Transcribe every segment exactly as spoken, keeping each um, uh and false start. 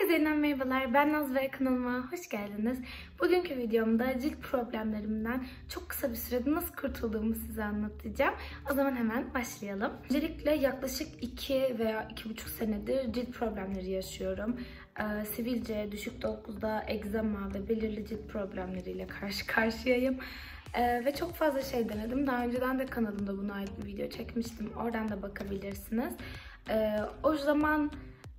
Herkese yeniden merhabalar. Ben Naz ve kanalıma hoş geldiniz. Bugünkü videomda cilt problemlerimden çok kısa bir sürede nasıl kurtulduğumu size anlatacağım. O zaman hemen başlayalım. Öncelikle yaklaşık iki veya iki buçuk senedir cilt problemleri yaşıyorum. Ee, sivilce, düşük dokuzda, egzama ve belirli cilt problemleriyle karşı karşıyayım. Ee, ve çok fazla şey denedim. Daha önceden de kanalımda buna ait bir video çekmiştim. Oradan da bakabilirsiniz. Ee, o zaman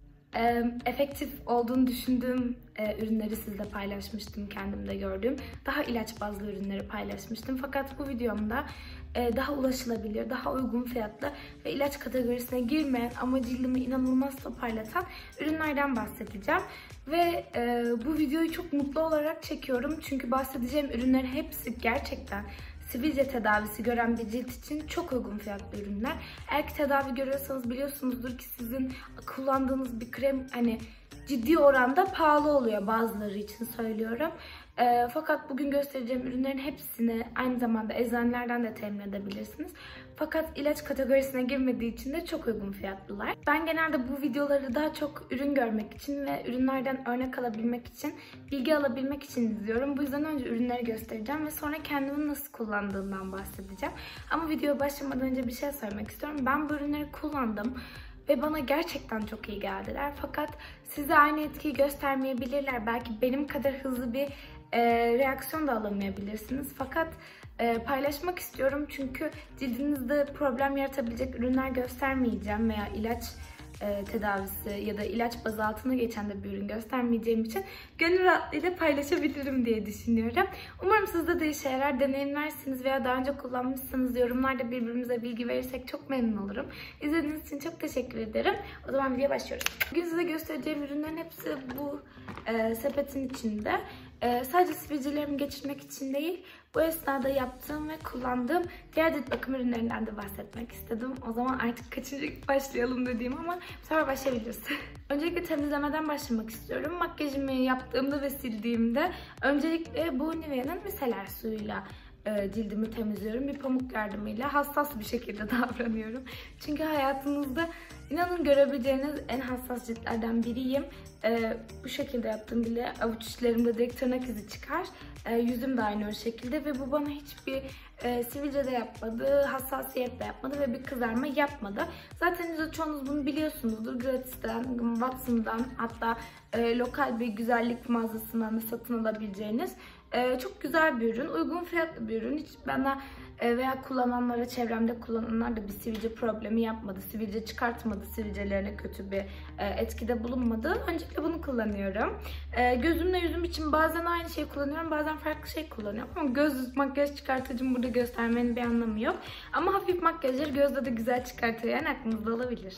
e, efektif olduğunu düşündüğüm e, ürünleri sizle paylaşmıştım, kendimde gördüğüm. Daha ilaç bazlı ürünleri paylaşmıştım. Fakat bu videomda e, daha ulaşılabilir, daha uygun fiyatlı ve ilaç kategorisine girmeyen ama cildimi inanılmaz toparlatan ürünlerden bahsedeceğim. Ve e, bu videoyu çok mutlu olarak çekiyorum. Çünkü bahsedeceğim ürünlerin hepsi gerçekten sivilce tedavisi gören bir cilt için çok uygun fiyatlı ürünler. Eğer ki tedavi görüyorsanız biliyorsunuzdur ki sizin kullandığınız bir krem hani ciddi oranda pahalı oluyor, bazıları için söylüyorum. E, fakat bugün göstereceğim ürünlerin hepsini aynı zamanda eczanelerden de temin edebilirsiniz. Fakat ilaç kategorisine girmediği için de çok uygun fiyatlılar. Ben genelde bu videoları daha çok ürün görmek için ve ürünlerden örnek alabilmek için, bilgi alabilmek için izliyorum. Bu yüzden önce ürünleri göstereceğim ve sonra kendimi nasıl kullandığımdan bahsedeceğim. Ama videoya başlamadan önce bir şey söylemek istiyorum. Ben bu ürünleri kullandım ve bana gerçekten çok iyi geldiler. Fakat size aynı etkiyi göstermeyebilirler. Belki benim kadar hızlı bir e, reaksiyon da alamayabilirsiniz. Fakat e, paylaşmak istiyorum çünkü cildinizde problem yaratabilecek ürünler göstermeyeceğim veya ilaç e, tedavisi ya da ilaç bazı altına geçen de bir ürün göstermeyeceğim için gönül rahatlığıyla paylaşabilirim diye düşünüyorum. Umarım sizde de işe yarar, deneyimlersiniz veya daha önce kullanmışsınız. Yorumlarda birbirimize bilgi verirsek çok memnun olurum. İzlediğiniz için çok teşekkür ederim. O zaman videoya başlıyoruz. Bugün size göstereceğim ürünlerin hepsi bu e, sepetin içinde. E, sadece sivilcelerimi geçirmek için değil, bu esnada yaptığım ve kullandığım diğer cilt bakım ürünlerinden de bahsetmek istedim. O zaman artık kaçıncı başlayalım dediğim ama bu sefer başlayabiliriz. Öncelikle temizlemeden başlamak istiyorum. Makyajımı yaptığımda ve sildiğimde öncelikle bu Nivea'nın miseler suyuyla e, cildimi temizliyorum. Bir pamuk yardımıyla hassas bir şekilde davranıyorum. Çünkü hayatınızda inanın görebileceğiniz en hassas ciltlerden biriyim. Ee, bu şekilde yaptığım bile avuç içlerimde direkt tırnak izi çıkar. Ee, yüzüm de aynı o şekilde ve bu bana hiçbir e, sivilce de yapmadı, hassasiyet de yapmadı ve bir kızarma yapmadı. Zaten çoğunuz bunu biliyorsunuzdur. Gratis'ten, Watson'dan, hatta e, lokal bir güzellik mağazasından da satın alabileceğiniz e, çok güzel bir ürün, uygun fiyatlı bir ürün. Hiç bana veya kullananlara, çevremde kullananlar da bir sivilce problemi yapmadı. Sivilce çıkartmadı, sivilcelerine kötü bir etkide bulunmadı. Öncelikle bunu kullanıyorum. Gözümle yüzüm için bazen aynı şeyi kullanıyorum, bazen farklı şey kullanıyorum. Ama göz makyaj çıkartıcım burada göstermenin bir anlamı yok. Ama hafif makyajları gözde de güzel çıkartıyor, yani aklınızda olabilir.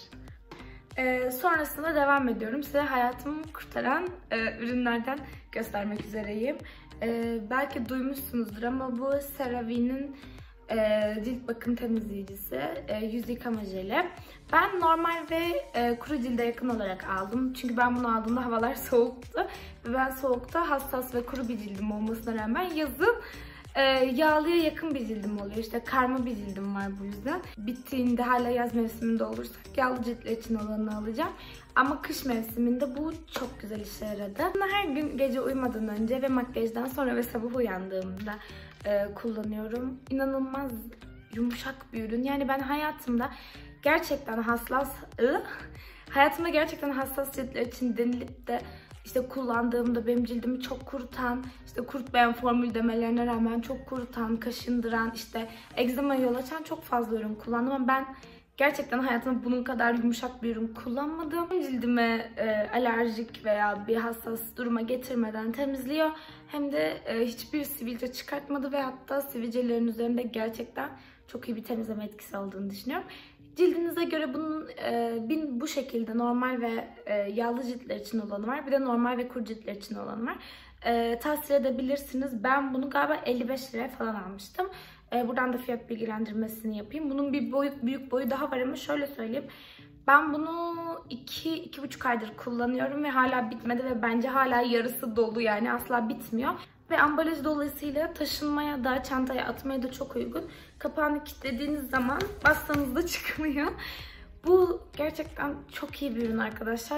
Ee, sonrasında devam ediyorum. Size hayatımı kurtaran e, ürünlerden göstermek üzereyim. Ee, belki duymuşsunuzdur ama bu CeraVe'nin e, cilt bakım temizleyicisi, e, yüz yıkama jeli. Ben normal ve e, kuru cilde yakın olarak aldım. Çünkü ben bunu aldığımda havalar soğuktu. Ve ben soğukta hassas ve kuru bir cildim olmasına rağmen yazın Ee, yağlıya yakın bir cildim oluyor. İşte karma bir cildim var bu yüzden. Bittiğinde hala yaz mevsiminde olursak yağlı ciltler için olanı alacağım. Ama kış mevsiminde bu çok güzel işe yaradı. Bunu her gün gece uyumadan önce ve makyajdan sonra ve sabah uyandığımda e, kullanıyorum. İnanılmaz yumuşak bir ürün. Yani ben hayatımda gerçekten hassas hayatımda gerçekten hassas ciltler için denilip de İşte kullandığımda benim cildimi çok kurutan, işte kurutmayan formül demelerine rağmen çok kurutan, kaşındıran, işte egzamaya yol açan çok fazla ürün kullandım ama ben gerçekten hayatımda bunun kadar yumuşak bir ürün kullanmadım. Cildime e, alerjik veya bir hassas duruma getirmeden temizliyor. Hem de e, hiçbir sivilce çıkartmadı ve hatta sivilcelerin üzerinde gerçekten çok iyi bir temizleme etkisi olduğunu düşünüyorum. Cildinize göre bunun e, bin, bu şekilde normal ve e, yağlı ciltler için olanı var. Bir de normal ve kuru ciltler için olanı var. E, tavsiye edebilirsiniz. Ben bunu galiba elli beş liraya falan almıştım. E, buradan da fiyat bilgilendirmesini yapayım. Bunun bir boyu, büyük boyu daha var ama şöyle söyleyeyim. Ben bunu iki iki buçuk aydır kullanıyorum ve hala bitmedi ve bence hala yarısı dolu, yani asla bitmiyor. Ve ambalaj dolayısıyla taşınmaya da, çantaya atmaya da çok uygun. Kapağını kilitlediğiniz zaman bassanız da çıkmıyor. Bu gerçekten çok iyi bir ürün arkadaşlar.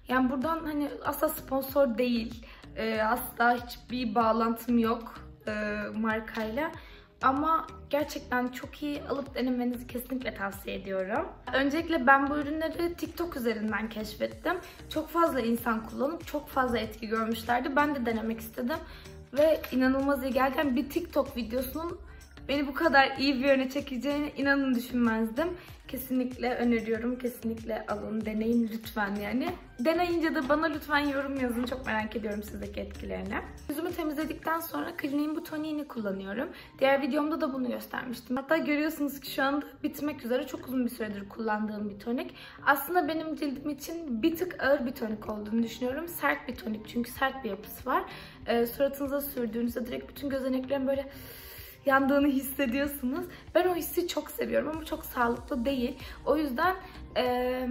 Yani buradan hani asla sponsor değil. Ee, asla hiçbir bağlantım yok e, markayla. Ama gerçekten çok iyi, alıp denemenizi kesinlikle tavsiye ediyorum. Öncelikle ben bu ürünleri TikTok üzerinden keşfettim. Çok fazla insan kullanıp çok fazla etki görmüşlerdi. Ben de denemek istedim ve inanılmaz iyi geldi. Yani bir TikTok videosunun beni bu kadar iyi bir yöne çekeceğini inanın düşünmezdim. Kesinlikle öneriyorum. Kesinlikle alın, deneyin lütfen yani. Deneyince de bana lütfen yorum yazın. Çok merak ediyorum sizdeki etkilerini. Yüzümü temizledikten sonra kliniğin bu toniğini kullanıyorum. Diğer videomda da bunu göstermiştim. Hatta görüyorsunuz ki şu anda bitmek üzere, çok uzun bir süredir kullandığım bir tonik. Aslında benim cildim için bir tık ağır bir tonik olduğunu düşünüyorum. Sert bir tonik, çünkü sert bir yapısı var. Ee, suratınıza sürdüğünüzde direkt bütün gözeneklerim böyle yandığını hissediyorsunuz. Ben o hissi çok seviyorum ama çok sağlıklı değil. O yüzden e,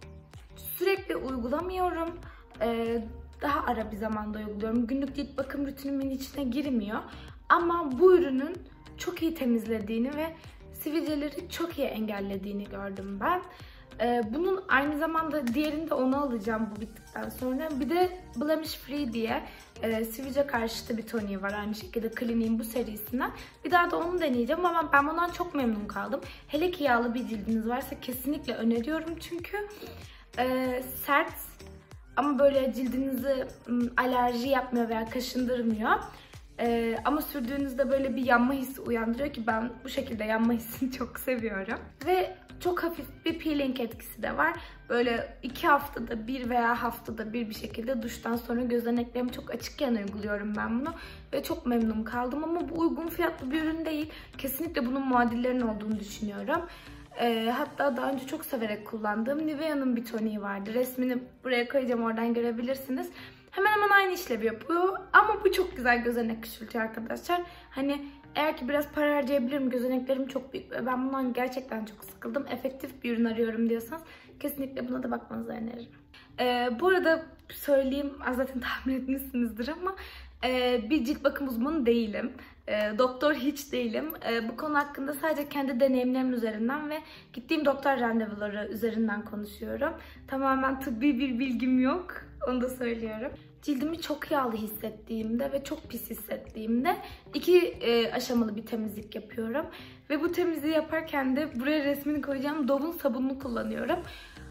sürekli uygulamıyorum. E, daha ara bir zamanda uyguluyorum. Günlük cilt bakım rutinimin içine girmiyor. Ama bu ürünün çok iyi temizlediğini ve sivilceleri çok iyi engellediğini gördüm ben. Ee, bunun aynı zamanda diğerini de onu alacağım bu bittikten sonra. Bir de Blemish Free diye e, sivilce karşıtı bir toniği var aynı şekilde kliniğin bu serisinden. Bir daha da onu deneyeceğim ama ben bundan çok memnun kaldım. Hele ki yağlı bir cildiniz varsa kesinlikle öneriyorum çünkü e, sert ama böyle cildinizi m, alerji yapmıyor veya kaşındırmıyor. Ee, ama sürdüğünüzde böyle bir yanma hissi uyandırıyor ki ben bu şekilde yanma hissini çok seviyorum. Ve çok hafif bir peeling etkisi de var. Böyle iki haftada bir veya haftada bir bir şekilde duştan sonra gözeneklerimi çok açıkken uyguluyorum ben bunu. Ve çok memnun kaldım ama bu uygun fiyatlı bir ürün değil. Kesinlikle bunun muadillerinin olduğunu düşünüyorum. Ee, hatta daha önce çok severek kullandığım Nivea'nın bir toniği vardı. Resmini buraya koyacağım, oradan görebilirsiniz. Hemen hemen aynı işlevi yapıyor ama bu çok güzel gözenek küçültüyor arkadaşlar. Hani eğer ki biraz para harcayabilirim, gözeneklerim çok büyük ve ben bundan gerçekten çok sıkıldım, efektif bir ürün arıyorum diyorsanız kesinlikle buna da bakmanızı öneririm. Ee, bu arada söyleyeyim, zaten tahmin etmişsinizdir ama e, bir cilt bakım uzmanı değilim. E, doktor hiç değilim. E, bu konu hakkında sadece kendi deneyimlerim üzerinden ve gittiğim doktor randevuları üzerinden konuşuyorum. Tamamen tıbbi bir bilgim yok. Onu da söylüyorum. Cildimi çok yağlı hissettiğimde ve çok pis hissettiğimde iki e, aşamalı bir temizlik yapıyorum. Ve bu temizliği yaparken de buraya resmini koyacağım Dove'un sabununu kullanıyorum.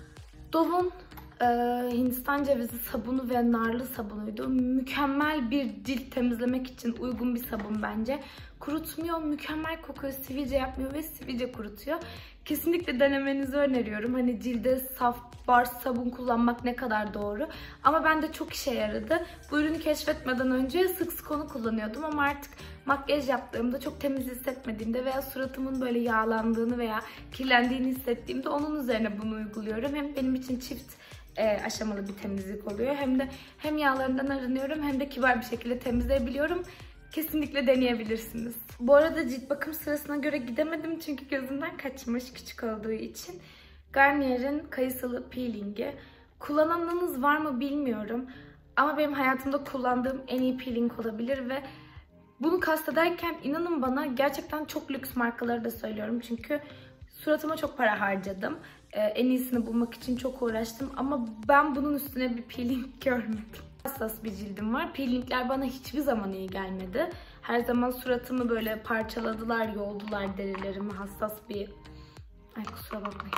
Dove'un e, Hindistan cevizi sabunu ve narlı sabunuydu. Mükemmel bir cilt temizlemek için uygun bir sabun bence. Kurutmuyor, mükemmel kokuyor, sivilce yapmıyor ve sivilce kurutuyor. Kesinlikle denemenizi öneriyorum. Hani cilde saf, bars sabun kullanmak ne kadar doğru. Ama bende çok işe yaradı. Bu ürünü keşfetmeden önce sık sık onu kullanıyordum ama artık makyaj yaptığımda çok temiz hissetmediğimde veya suratımın böyle yağlandığını veya kirlendiğini hissettiğimde onun üzerine bunu uyguluyorum. Hem benim için çift e, aşamalı bir temizlik oluyor. Hem de hem yağlarından arınıyorum hem de kibar bir şekilde temizleyebiliyorum. Kesinlikle deneyebilirsiniz. Bu arada cilt bakım sırasına göre gidemedim çünkü gözümden kaçmış küçük olduğu için. Garnier'in kayısılı peelingi. Kullananınız var mı bilmiyorum. Ama benim hayatımda kullandığım en iyi peeling olabilir ve bunu kastederken inanın bana gerçekten çok lüks markaları da söylüyorum. Çünkü suratıma çok para harcadım. Ee, en iyisini bulmak için çok uğraştım ama ben bunun üstüne bir peeling görmedim. Hassas bir cildim var. Peelingler bana hiçbir zaman iyi gelmedi. Her zaman suratımı böyle parçaladılar, yoldular derilerimi. Hassas bir... Ay kusura bakmayın.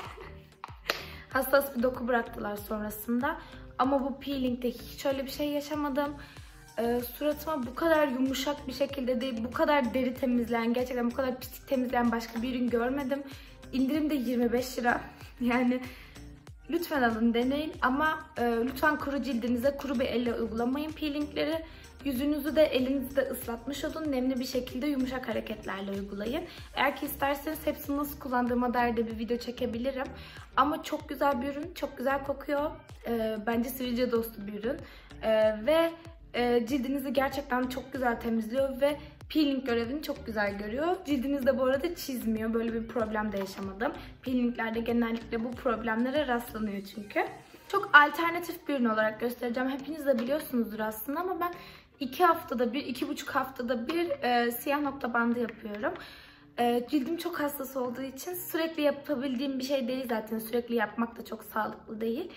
Hassas bir doku bıraktılar sonrasında. Ama bu peelingde hiç öyle bir şey yaşamadım. Ee, suratıma bu kadar yumuşak bir şekilde değil, bu kadar deri temizleyen, gerçekten bu kadar pislik temizleyen başka bir ürün görmedim. İndirim de yirmi beş lira. Yani... Lütfen alın, deneyin ama e, lütfen kuru cildinize kuru bir elle uygulamayın peelingleri. Yüzünüzü de elinizi de ıslatmış olun. Nemli bir şekilde yumuşak hareketlerle uygulayın. Eğer ki isterseniz hepsini nasıl kullandığıma dair de bir video çekebilirim. Ama çok güzel bir ürün, çok güzel kokuyor. E, bence sivilce dostu bir ürün. E, ve e, cildinizi gerçekten çok güzel temizliyor ve peeling görevini çok güzel görüyor. Cildiniz de bu arada çizmiyor. Böyle bir problem de yaşamadım. Peelinglerde genellikle bu problemlere rastlanıyor çünkü. Çok alternatif bir ürün olarak göstereceğim. Hepiniz de biliyorsunuzdur aslında ama ben iki haftada bir, iki buçuk haftada bir e, siyah nokta bandı yapıyorum. E, cildim çok hassas olduğu için sürekli yapabildiğim bir şey değil zaten. Sürekli yapmak da çok sağlıklı değil.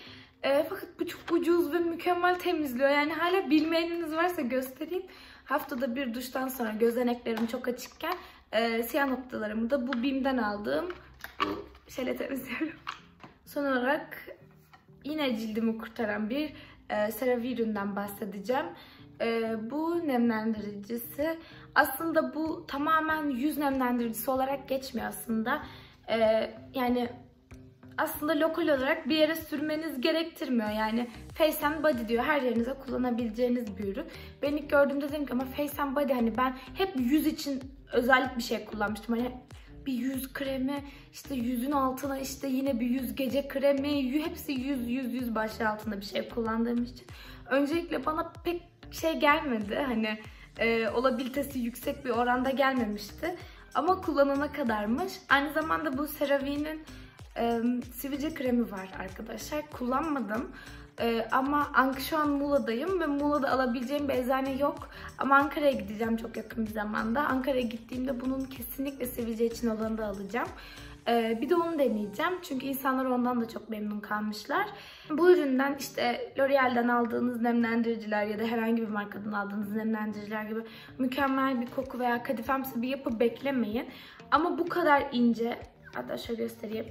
E, fakat bu çok ucuz ve mükemmel temizliyor. Yani hala bilmeyeniniz varsa göstereyim. Haftada bir duştan sonra gözeneklerim çok açıkken e, siyah noktalarımı da bu BİM'den aldığım bu şeyle temizliyorum. Son olarak yine cildimi kurtaran bir e, CeraVe üründen bahsedeceğim. E, bu nemlendiricisi aslında bu tamamen yüz nemlendiricisi olarak geçmiyor aslında. E, yani aslında lokal olarak bir yere sürmeniz gerektirmiyor. Yani Face and Body diyor. Her yerinize kullanabileceğiniz bir ürün. Ben ilk gördüğümde dedim ki ama Face and Body, hani ben hep yüz için özellik bir şey kullanmıştım. Hani bir yüz kremi, işte yüzün altına işte yine bir yüz gece kremi, hepsi yüz yüz yüz başlığı altında bir şey kullandığım için öncelikle bana pek şey gelmedi. Hani e, olabilitesi yüksek bir oranda gelmemişti. Ama kullanana kadarmış. Aynı zamanda bu CeraVe'nin e, sivilce kremi var arkadaşlar. Kullanmadım. Ee, ama şu an Muğla'dayım ve Muğla'da alabileceğim bir eczane yok. Ama Ankara'ya gideceğim çok yakın bir zamanda. Ankara'ya gittiğimde bunun kesinlikle sivilce için olanı da alacağım. Ee, bir de onu deneyeceğim. Çünkü insanlar ondan da çok memnun kalmışlar. Bu üründen işte L'Oreal'den aldığınız nemlendiriciler ya da herhangi bir markadan aldığınız nemlendiriciler gibi mükemmel bir koku veya kadifemsi bir yapı beklemeyin. Ama bu kadar ince, hatta şöyle göstereyim.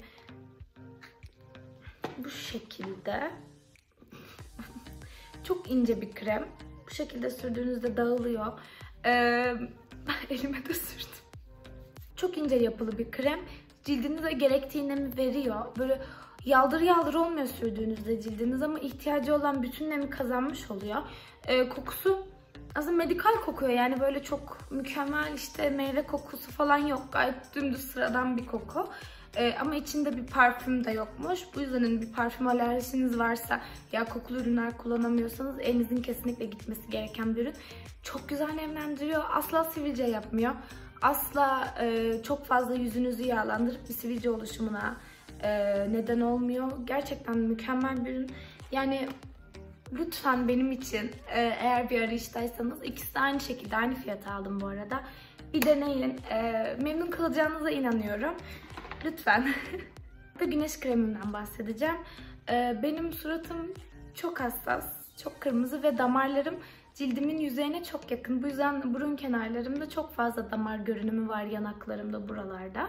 Bu şekilde. Çok ince bir krem. Bu şekilde sürdüğünüzde dağılıyor. Ee, elime de sürdüm. Çok ince yapılı bir krem. Cildinize gerektiği nemi veriyor. Böyle yaldır yaldır olmuyor sürdüğünüzde cildiniz ama ihtiyacı olan bütün nemi kazanmış oluyor. Ee, kokusu aslında medikal kokuyor. Yani böyle çok mükemmel işte meyve kokusu falan yok. Gayet dümdüz sıradan bir koku. Ee, ama içinde bir parfüm de yokmuş. Bu yüzden bir parfüm alerjiniz varsa ya kokulu ürünler kullanamıyorsanız elinizin kesinlikle gitmesi gereken bir ürün. Çok güzel nemlendiriyor. Asla sivilce yapmıyor. Asla e, çok fazla yüzünüzü yağlandırıp bir sivilce oluşumuna e, neden olmuyor. Gerçekten mükemmel bir ürün. Yani lütfen benim için e, eğer bir arayıştaysanız, ikisi de aynı şekilde aynı fiyata aldım bu arada. Bir deneyin. E, memnun kalacağınıza inanıyorum. Lütfen. Ve güneş kremimden bahsedeceğim. Ee, benim suratım çok hassas, çok kırmızı ve damarlarım cildimin yüzeyine çok yakın. Bu yüzden burun kenarlarımda çok fazla damar görünümü var, yanaklarımda, buralarda.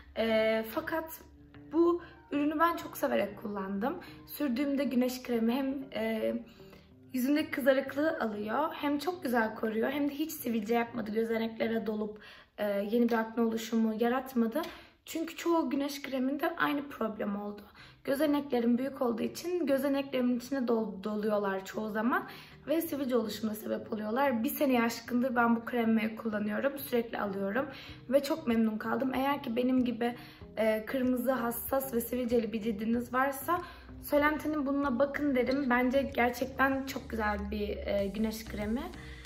Ee, fakat bu ürünü ben çok severek kullandım. Sürdüğümde güneş kremi hem e, yüzümdeki kızarıklığı alıyor, hem çok güzel koruyor, hem de hiç sivilce yapmadı. Gözeneklere dolup e, yeni bir akne oluşumu yaratmadı. Çünkü çoğu güneş kreminde aynı problem oldu. Gözeneklerim büyük olduğu için gözeneklerimin içine dol doluyorlar çoğu zaman ve sivilce oluşumuna sebep oluyorlar. Bir sene aşkındır ben bu kremi kullanıyorum, sürekli alıyorum ve çok memnun kaldım. Eğer ki benim gibi e, kırmızı, hassas ve sivilceli bir cildiniz varsa Solente'nin bununla bakın derim. Bence gerçekten çok güzel bir e, güneş kremi.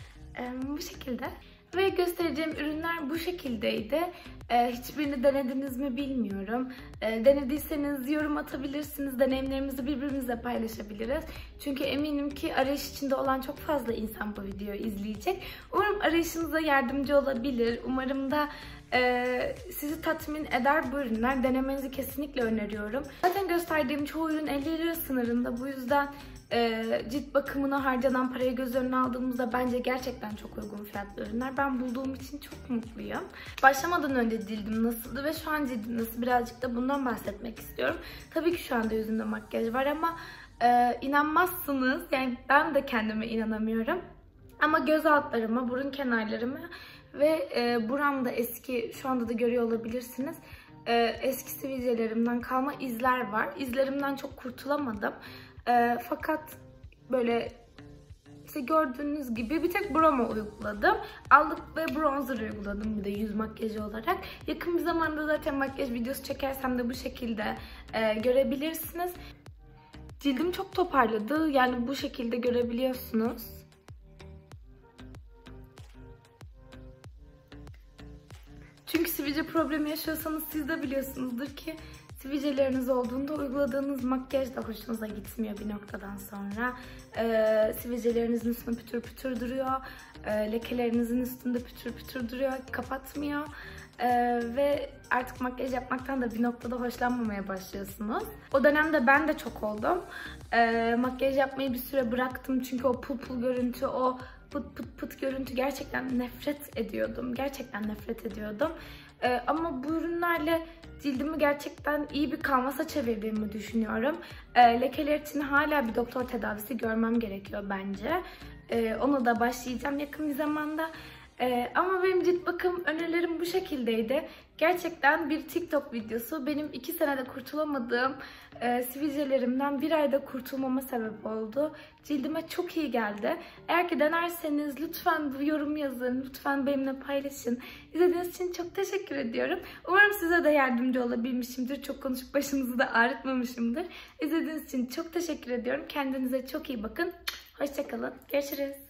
E, bu şekilde. Ve göstereceğim ürünler bu şekildeydi. Ee, hiçbirini denediniz mi bilmiyorum. Ee, denediyseniz yorum atabilirsiniz. Deneyimlerimizi birbirimizle paylaşabiliriz. Çünkü eminim ki arayış içinde olan çok fazla insan bu videoyu izleyecek. Umarım arayışınıza yardımcı olabilir. Umarım da e, sizi tatmin eder bu ürünler. Denemenizi kesinlikle öneriyorum. Zaten gösterdiğim çoğu ürün elli lira sınırında. Bu yüzden e, cilt bakımına harcanan parayı göz önüne aldığımızda bence gerçekten çok uygun fiyatlı ürünler. Ben bulduğum için çok mutluyum. Başlamadan önce cildim nasıldı ve şu an cildim nasıl, birazcık da bundan bahsetmek istiyorum. Tabii ki şu anda yüzümde makyaj var ama e, inanmazsınız. Yani ben de kendime inanamıyorum. Ama göz altlarıma, burun kenarlarıma ve e, buramda eski, şu anda da görüyor olabilirsiniz, e, eski sivilcelerimden kalma izler var. İzlerimden çok kurtulamadım. E, fakat böyle İşte gördüğünüz gibi bir tek broma uyguladım. Allık ve bronzer uyguladım bir de yüz makyajı olarak. Yakın bir zamanda zaten makyaj videosu çekersem de bu şekilde e, görebilirsiniz. Cildim çok toparladı. Yani bu şekilde görebiliyorsunuz. Çünkü sivilce problemi yaşıyorsanız siz de biliyorsunuzdur ki sivilceleriniz olduğunda uyguladığınız makyaj da hoşunuza gitmiyor bir noktadan sonra. Ee, sivilcelerinizin üstünde pütür pütür duruyor. Ee, lekelerinizin üstünde pütür pütür duruyor. Kapatmıyor. Ee, ve artık makyaj yapmaktan da bir noktada hoşlanmamaya başlıyorsunuz. O dönemde ben de çok oldum. Ee, makyaj yapmayı bir süre bıraktım çünkü o pul pul görüntü, o pıt pıt pıt görüntü gerçekten nefret ediyordum. Gerçekten nefret ediyordum. Ee, ama bu ürünlerle cildimi gerçekten iyi bir kanvasa çevirdiğimi düşünüyorum. Ee, lekeler için hala bir doktor tedavisi görmem gerekiyor bence. Ee, ona da başlayacağım yakın bir zamanda. Ee, ama benim cilt bakım önerilerim bu şekildeydi. Gerçekten bir TikTok videosu benim iki senede kurtulamadığım e, sivilcelerimden bir ayda kurtulmama sebep oldu. Cildime çok iyi geldi. Eğer ki denerseniz lütfen bu yorum yazın, lütfen benimle paylaşın. İzlediğiniz için çok teşekkür ediyorum. Umarım size de yardımcı olabilmişimdir. Çok konuşup başınızı da ağrıtmamışımdır. İzlediğiniz için çok teşekkür ediyorum. Kendinize çok iyi bakın. Hoşça kalın. Görüşürüz.